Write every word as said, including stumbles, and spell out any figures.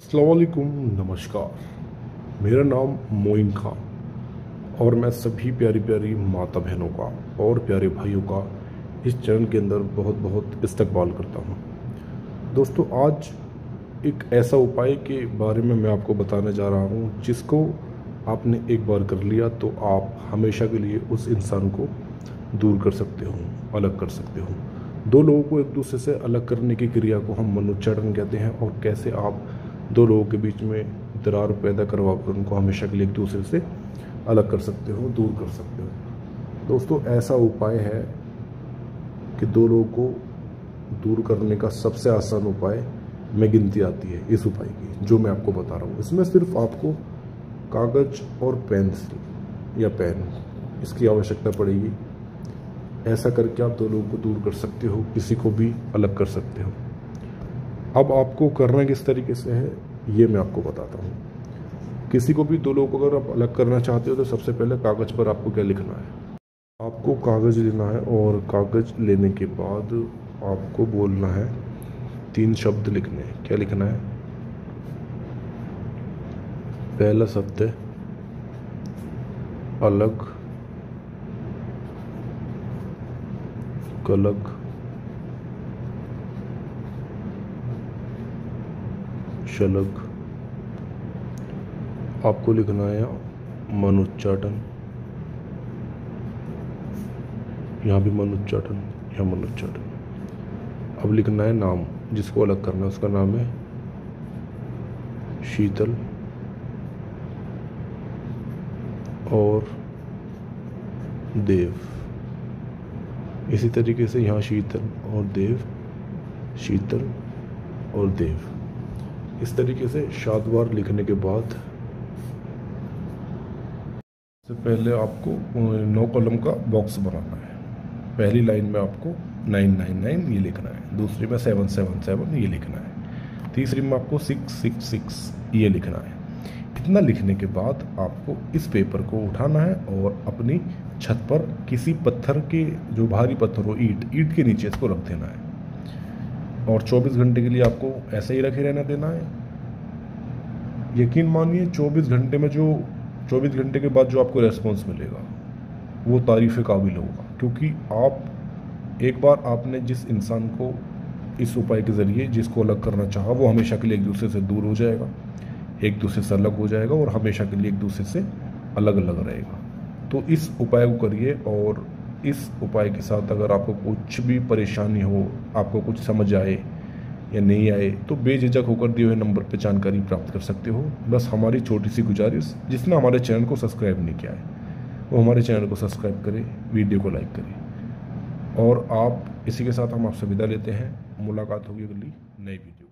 अस्सलाम वालेकुम, नमस्कार। मेरा नाम मोइन खान और मैं सभी प्यारी प्यारी माता बहनों का और प्यारे भाइयों का इस चैनल के अंदर बहुत बहुत इस्तकबाल करता हूँ। दोस्तों, आज एक ऐसा उपाय के बारे में मैं आपको बताने जा रहा हूँ जिसको आपने एक बार कर लिया तो आप हमेशा के लिए उस इंसान को दूर कर सकते हो, अलग कर सकते हो। दो लोगों को एक दूसरे से अलग करने की क्रिया को हम मनोच्चाटन कहते हैं, और कैसे आप दो लोगों के बीच में दरार पैदा करवा कर उनको हमेशा के लिए एक दूसरे से अलग कर सकते हो, दूर कर सकते हो। दोस्तों, ऐसा उपाय है कि दो लोगों को दूर करने का सबसे आसान उपाय में गिनती आती है इस उपाय की, जो मैं आपको बता रहा हूँ। इसमें सिर्फ आपको कागज और पेंसिल या पेन इसकी आवश्यकता पड़ेगी। ऐसा करके आप दो लोगों को दूर कर सकते हो, किसी को भी अलग कर सकते हो। अब आपको करना किस तरीके से है ये मैं आपको बताता हूँ। किसी को भी दो लोगों को अगर आप अलग करना चाहते हो तो सबसे पहले कागज़ पर आपको क्या लिखना है। आपको कागज़ लेना है और कागज़ लेने के बाद आपको बोलना है, तीन शब्द लिखने हैं। क्या लिखना है? पहला शब्द है अलग, कलग, शलग। आपको लिखना है मनोच्चाटन, यहाँ भी मनोच्चाटन, यहाँ मनोच्चाटन। अब लिखना है नाम, जिसको अलग करना है उसका नाम है शीतल और देव। इसी तरीके से यहाँ शीतल और देव, शीतल और देव। इस तरीके से सात बार लिखने के बाद सबसे पहले आपको नौ कॉलम का बॉक्स बनाना है। पहली लाइन में आपको नाइन नाइन नाइन ये लिखना है, दूसरी में सेवन सेवन सेवन ये लिखना है, तीसरी में आपको सिक्स सिक्स सिक्स ये लिखना है। इतना लिखने के बाद आपको इस पेपर को उठाना है और अपनी छत पर किसी पत्थर के, जो भारी पत्थर हो, ईंट ईंट के नीचे इसको रख देना है और चौबीस घंटे के लिए आपको ऐसे ही रखे रहना देना है। यकीन मानिए चौबीस घंटे में जो चौबीस घंटे के बाद जो आपको रेस्पॉन्स मिलेगा वो तारीफ़ काबिल होगा, क्योंकि आप एक बार आपने जिस इंसान को इस उपाय के ज़रिए जिसको अलग करना चाहा वो हमेशा के लिए एक दूसरे से दूर हो जाएगा, एक दूसरे से अलग हो जाएगा और हमेशा के लिए एक दूसरे से अलग अलग रहेगा। तो इस उपाय को करिए, और इस उपाय के साथ अगर आपको कुछ भी परेशानी हो, आपको कुछ समझ आए या नहीं आए, तो बेझिझक होकर दिए हुए नंबर पर जानकारी प्राप्त कर सकते हो। बस हमारी छोटी सी गुजारिश, जिसने हमारे चैनल को सब्सक्राइब नहीं किया है वो हमारे चैनल को सब्सक्राइब करें, वीडियो को लाइक करें। और आप इसी के साथ हम आपसे विदा लेते हैं। मुलाकात होगी अगली नई वीडियो।